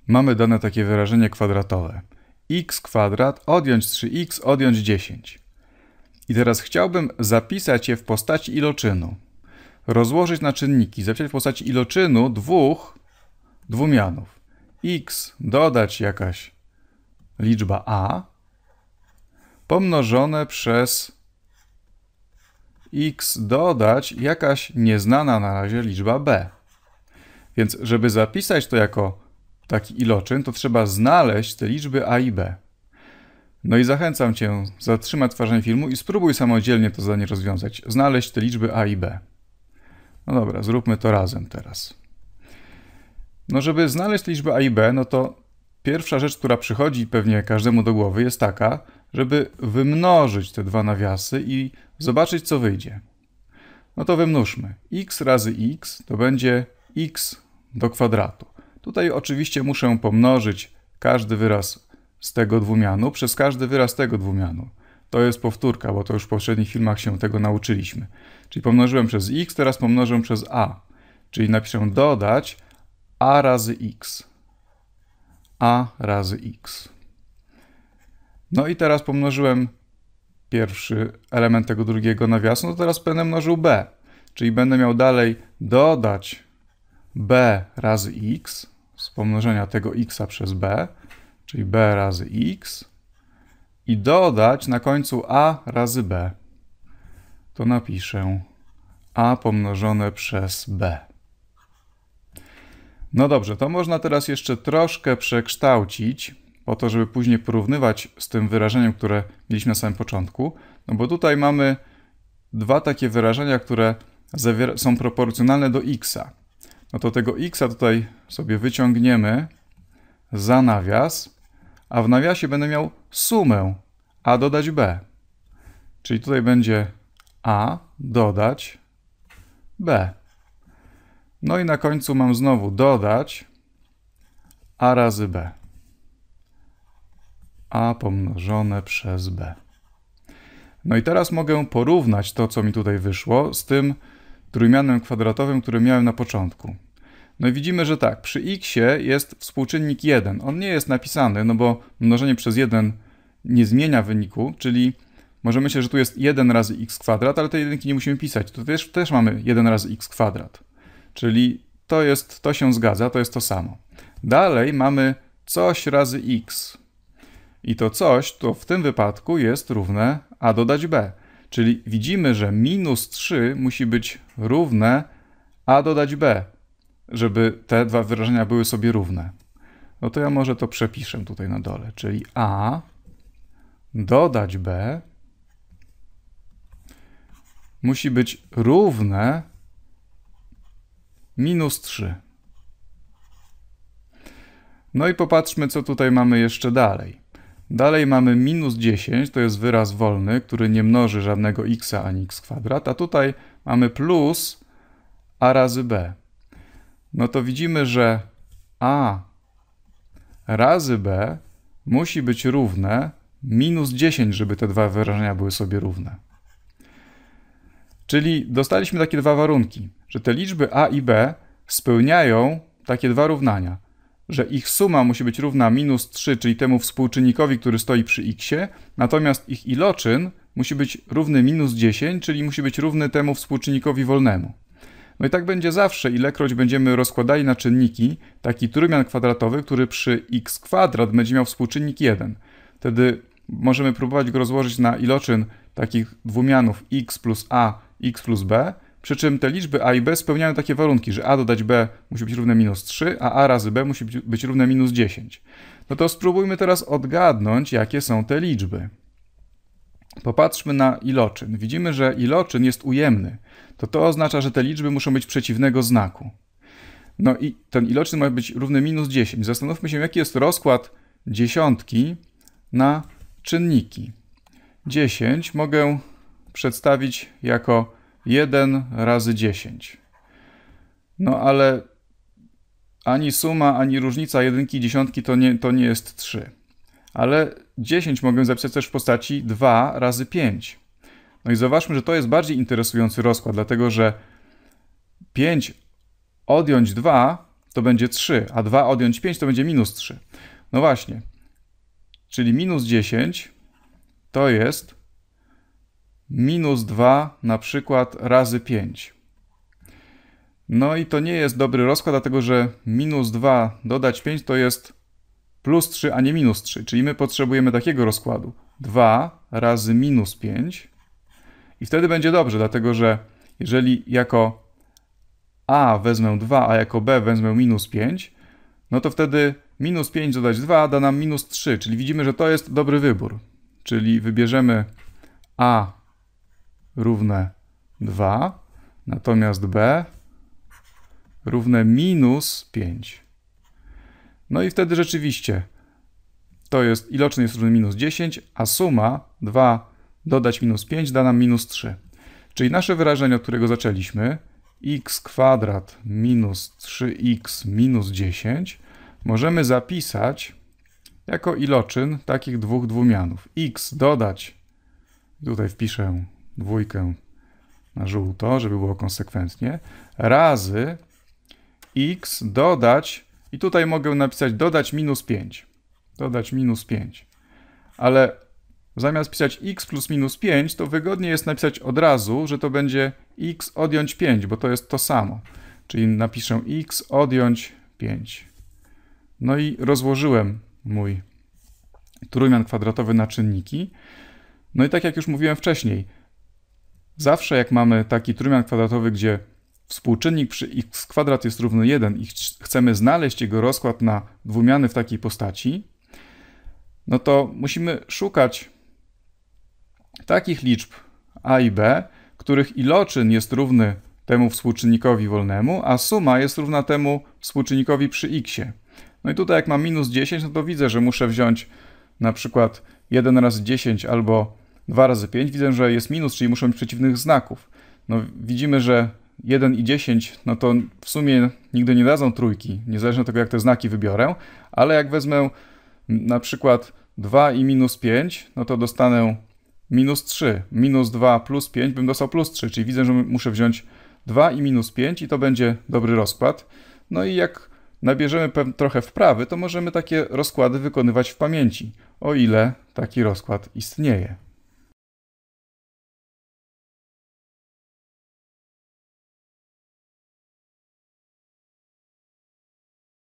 Mamy dane takie wyrażenie kwadratowe. X kwadrat odjąć 3x odjąć 10. I teraz chciałbym zapisać je w postaci iloczynu. Rozłożyć na czynniki, zapisać w postaci iloczynu dwóch dwumianów. X dodać jakaś liczba a pomnożone przez x dodać jakaś nieznana na razie liczba b. Więc żeby zapisać to jako taki iloczyn, to trzeba znaleźć te liczby a i b. No i zachęcam Cię, zatrzymaj odtwarzanie filmu i spróbuj samodzielnie to zadanie rozwiązać. Znaleźć te liczby a i b. No dobra, zróbmy to razem teraz. No żeby znaleźć te liczby a i b, no to pierwsza rzecz, która przychodzi pewnie każdemu do głowy, jest taka, żeby wymnożyć te dwa nawiasy i zobaczyć, co wyjdzie. No to wymnóżmy. X razy x to będzie x do kwadratu. Tutaj oczywiście muszę pomnożyć każdy wyraz z tego dwumianu przez każdy wyraz tego dwumianu. To jest powtórka, bo to już w poprzednich filmach się tego nauczyliśmy. Czyli pomnożyłem przez x, teraz pomnożę przez a. Czyli napiszę dodać a razy x. A razy x. No i teraz pomnożyłem pierwszy element tego drugiego nawiasu, no to teraz będę mnożył b. Czyli będę miał dalej dodać b razy x z pomnożenia tego x przez b, czyli b razy x i dodać na końcu a razy b. To napiszę a pomnożone przez b. No dobrze, to można teraz jeszcze troszkę przekształcić, po to, żeby później porównywać z tym wyrażeniem, które mieliśmy na samym początku. No bo tutaj mamy dwa takie wyrażenia, które są proporcjonalne do x-a. No to tego x-a tutaj sobie wyciągniemy za nawias, a w nawiasie będę miał sumę a dodać b. Czyli tutaj będzie a dodać b. No i na końcu mam znowu dodać a razy b. A pomnożone przez b. No i teraz mogę porównać to, co mi tutaj wyszło, z tym trójmianem kwadratowym, który miałem na początku. No i widzimy, że tak, przy x-ie jest współczynnik 1. On nie jest napisany, no bo mnożenie przez 1 nie zmienia wyniku, czyli możemy myśleć, że tu jest 1 razy x kwadrat, ale tej jedynki nie musimy pisać. Tu też mamy 1 razy x kwadrat. Czyli to się zgadza, to jest to samo. Dalej mamy coś razy x. I to coś, to w tym wypadku jest równe a dodać b. Czyli widzimy, że minus 3 musi być równe a dodać b, żeby te dwa wyrażenia były sobie równe. No to ja może to przepiszę tutaj na dole. Czyli a dodać b musi być równe minus 3. No i popatrzmy, co tutaj mamy jeszcze dalej. Dalej mamy minus 10, to jest wyraz wolny, który nie mnoży żadnego x ani x kwadrat, a tutaj mamy plus a razy b. No to widzimy, że a razy b musi być równe minus 10, żeby te dwa wyrażenia były sobie równe. Czyli dostaliśmy takie dwa warunki, że te liczby a i b spełniają takie dwa równania, że ich suma musi być równa minus 3, czyli temu współczynnikowi, który stoi przy x-ie, natomiast ich iloczyn musi być równy minus 10, czyli musi być równy temu współczynnikowi wolnemu. No i tak będzie zawsze, ilekroć będziemy rozkładali na czynniki taki trójmian kwadratowy, który przy x kwadrat będzie miał współczynnik 1. Wtedy możemy próbować go rozłożyć na iloczyn takich dwumianów x plus a, x plus b, przy czym te liczby a i b spełniają takie warunki, że a dodać b musi być równe minus 3, a razy b musi być równe minus 10. No to spróbujmy teraz odgadnąć, jakie są te liczby. Popatrzmy na iloczyn. Widzimy, że iloczyn jest ujemny. To oznacza, że te liczby muszą być przeciwnego znaku. No i ten iloczyn ma być równy minus 10. Zastanówmy się, jaki jest rozkład dziesiątki na czynniki. 10 mogę przedstawić jako 1 razy 10. No ale ani suma, ani różnica jedynki i dziesiątki to nie jest 3. Ale 10 mogę zapisać też w postaci 2 razy 5. No i zobaczmy, że to jest bardziej interesujący rozkład, dlatego że 5 odjąć 2 to będzie 3, a 2 odjąć 5 to będzie minus 3. No właśnie, czyli minus 10 to jest minus 2 na przykład razy 5. No i to nie jest dobry rozkład, dlatego że minus 2 dodać 5 to jest plus 3, a nie minus 3. Czyli my potrzebujemy takiego rozkładu. 2 razy minus 5 i wtedy będzie dobrze, dlatego że jeżeli jako a wezmę 2, a jako b wezmę minus 5, no to wtedy minus 5 dodać 2 da nam minus 3, czyli widzimy, że to jest dobry wybór. Czyli wybierzemy a równe 2, natomiast b równe minus 5. No i wtedy rzeczywiście to jest, iloczyn jest równy minus 10, a suma 2 dodać minus 5 da nam minus 3. Czyli nasze wyrażenie, od którego zaczęliśmy, x kwadrat minus 3x minus 10, możemy zapisać jako iloczyn takich dwóch dwumianów. X dodać, tutaj wpiszę dwójkę na żółto, żeby było konsekwentnie, razy x dodać, i tutaj mogę napisać dodać minus 5. Dodać minus 5. Ale zamiast pisać x plus minus 5, to wygodniej jest napisać od razu, że to będzie x odjąć 5, bo to jest to samo. Czyli napiszę x odjąć 5. No i rozłożyłem mój trójmian kwadratowy na czynniki. No i tak jak już mówiłem wcześniej, zawsze jak mamy taki trójmian kwadratowy, gdzie współczynnik przy x kwadrat jest równy 1 i chcemy znaleźć jego rozkład na dwumiany w takiej postaci, no to musimy szukać takich liczb a i b, których iloczyn jest równy temu współczynnikowi wolnemu, a suma jest równa temu współczynnikowi przy x-ie. No i tutaj jak mam minus 10, no to widzę, że muszę wziąć na przykład 1 razy 10 albo 2 razy 5. Widzę, że jest minus, czyli muszą być przeciwnych znaków. No widzimy, że 1 i 10, no to w sumie nigdy nie dadzą trójki, niezależnie od tego, jak te znaki wybiorę, ale jak wezmę na przykład 2 i minus 5, no to dostanę minus 3. Minus 2 plus 5 bym dostał plus 3, czyli widzę, że muszę wziąć 2 i minus 5 i to będzie dobry rozkład. No i jak nabierzemy trochę wprawy, to możemy takie rozkłady wykonywać w pamięci, o ile taki rozkład istnieje.